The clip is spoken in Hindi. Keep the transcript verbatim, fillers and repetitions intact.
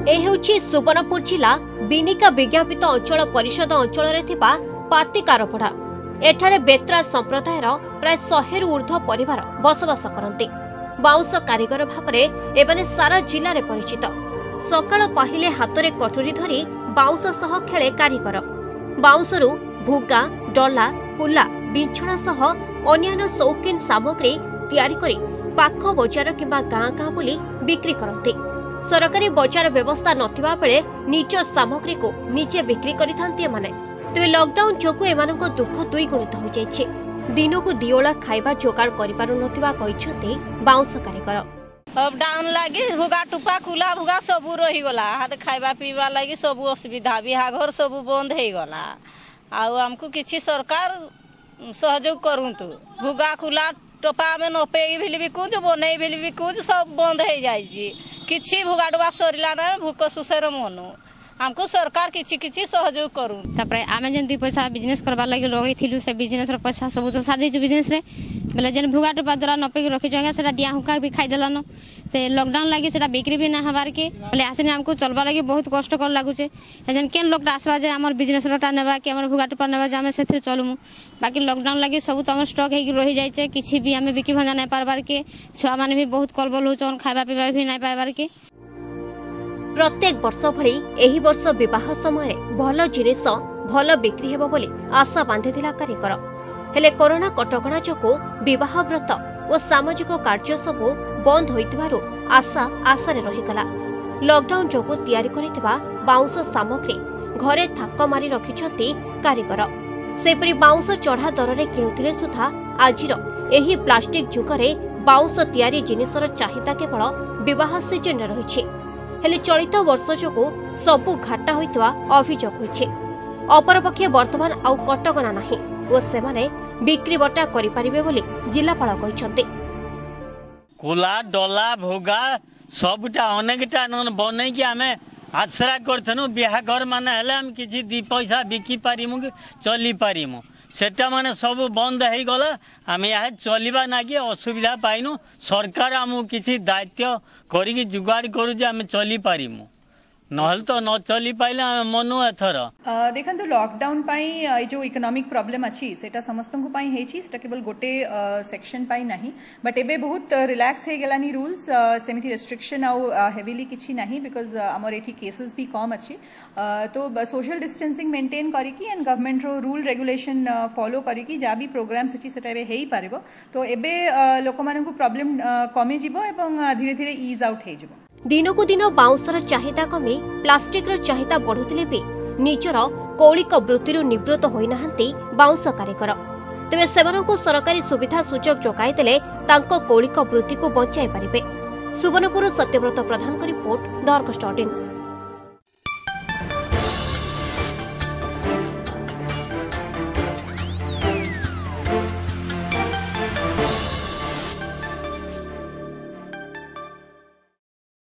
ए हेउछि सुवर्णपुर जिला बिनिका विज्ञापित अंचल परिषद अंचल पातिकारपड़ा। एठारे बेत्रा संप्रदायर प्राय शहे रु ऊर्ध्व परिवार बसवास करते। बाउंश कारीगर भाव एमाने सारा जिले में परिचित। सकाळ पाहिले हाथ में कटोरी धरी बाउंश सह खेले कारीगर। बाउंशरू भुगा, डला, कुला, बिछଣା सह अन्यान्य शौकीन सामग्री तैयारी करी पाख बजार किंबा गाँ गाँ बुली बिक्री करते। सरकारी बजार व्यवस्था नथिबा बेले निज सामग्री को निजे बिक्री करिथांती एमाने। तेबे लॉकडाउन जोगु एमानक दुख दुई गुणित हो जाइछे। दिनकु दिओला खाइबा जोगाड़ करि पारु नथिबा कहिछथि बाउंश कारीगर। लॉकडाउन लागी भुगा टुपा कुला भुगा सबू रही गला। हाथ खाइबा पीबा लागी सबू असुविधा, बिहा घर सबू बंद हे गला। आउ हमकु किछि सरकार सहयोग करूंतु। भुगा कुला टोपा में नपे भी बिकुज बनै भी बिकुज सब बंद हो जाइए। किछि भुगा डुबा सरिला ना भूक सुसेर मनु हमको सरकार किछि किछि सहयोग करू। तापर आमे जन दुई पैसा बिजनेस करबा लागि लगै थिलु से बिजनेस रो पैसा सब तो सादे जो बिजनेस रे बेले जन भुगा टोपा द्वारा नपे के रखि जंगा सेटा डिया हुका भी खाइ देलानो। ते लॉकडाउन लागि सेटा बिक्री भी ना हबार के बेले आसे हमको चलबा लागि बहुत कष्ट कर लागु छे। जन केन लोग आसबा जे हमर बिजनेस रोटा नेबा के हमर भुगा टोपा नेबा जे हमें सेथि चलमु। बाकी लॉकडाउन लागि सब तो हमर स्टॉक हेगी रहि जाय छे। किछि भी हमें बिकी भंजा नै पारबार के छुआ माने भी बहुत कलबल हो छन। खाइबा पीबा भी नै पाइबार के। प्रत्येक वर्ष भली एही वर्ष विवाह समय भल जिनिस भल बिक्री हेबो बोली आशा बांधिथिला कारीगर। हेले कोरोना कटकणा जोगु विवाह व्रत और सामाजिक कार्य सबु बंद होइतिबारु आशा आशारे रहिगला। लॉकडाउन जोगु तैयारी करितिबा बाउंश सामग्री घरे थाक मारी रखिछंती कारीगर। सेपरि बाउंश चढ़ा दररे किणुथिले सुधा आजिर एही प्लास्टिक जुगरे बाउंश तैयारी जिनिसर चाहिदा केवल विवाह सीजन रे रहिछि। हेले चलित वर्ष जोगु सबु घाटा होइतवा अभियोग होइछे। अपरपक्षे वर्तमान आउ कटकणा नाही ओ सेमाने बिक्री बटा करि परिबे बोली जिल्लापाल कहिसंते। कुला डला भोगा सबटा अनेकटा बनै कि आमे आश्रा करथनु। बिहा घर माने हेले हम किछि दी पैसा बिकी पारिमु कि चली पारिमु। सेटा माने सब बंद हो गला। आम यहाँ चलवा ना कि असुविधा पाइनु। सरकार आमको किसी दायित्व करी जुगाड़ करू जे आम चली पारिमु। नहल तो न चली पाइले आम मनु एथर देखन तो लॉकडाउन पाई ए जो इकोनॉमिक प्रॉब्लम अछि सेटा समस्त को पाई हेछि। सेटा केवल गोटे सेक्शन पाई नाही बट एबे बहुत रिलैक्स हे गेलानी रूल्स। सेमिति रेस्ट्रिक्शन आउ हेवीली किछि नाही बिकॉज हमर एठी केसेस भी कम अछि। तो सोशल डिस्टेंसिंग मेंटेन करी की एंड गवर्नमेंट रो रूल रेगुलेशन फॉलो करी की जा भी प्रोग्राम्स अछि सेटा एबे हेई पारिबो। तो एबे लोक मानन को प्रॉब्लम कमी जिवो एवं धीरे धीरे ईज आउट हे जिवो। दिनकु दिन बाउंशर चाहिदा कमी प्लास्टिक रो चाहिदा बढ़ुतिले भी निजर कौलिक वृत्ति निवृत्त होई नाहंती बाउंश कारीगर। तेबे सेमानकु सरकारी सुविधा सुजोग जोगाई देले तांको कौलिक वृत्ति को बंचाई पारिबे। Subarnapur Satyabrata Pradhan report the Argus dot in.